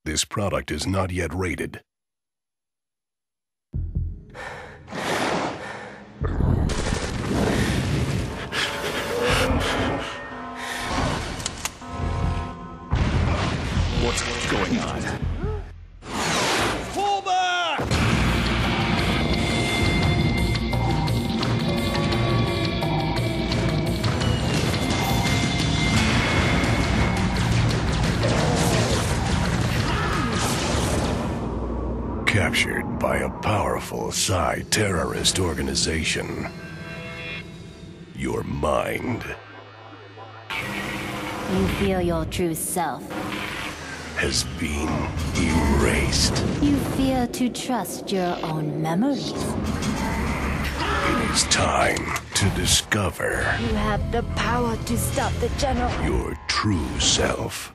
This product is not yet rated. What's going on? Fall back! Captured by a powerful Psi-terrorist organization. Your mind You feel your true self. has been erased. You fear to trust your own memories. It is time to discover You have the power to stop the General. your true self.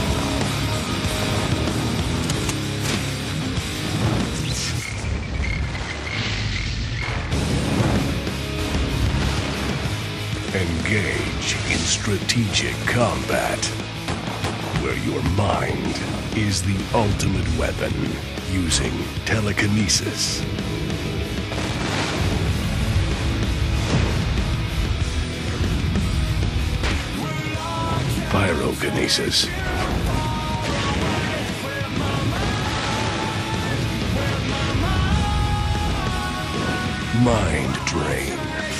Engage in strategic combat, where your mind is the ultimate weapon, using telekinesis. Pyrokinesis. Mind drain.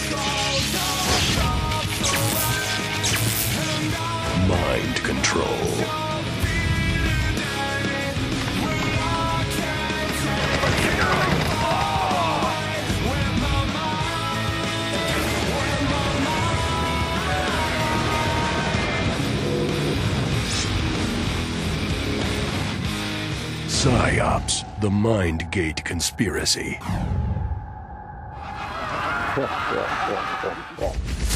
Mind control. Psi-Ops, the Mindgate conspiracy.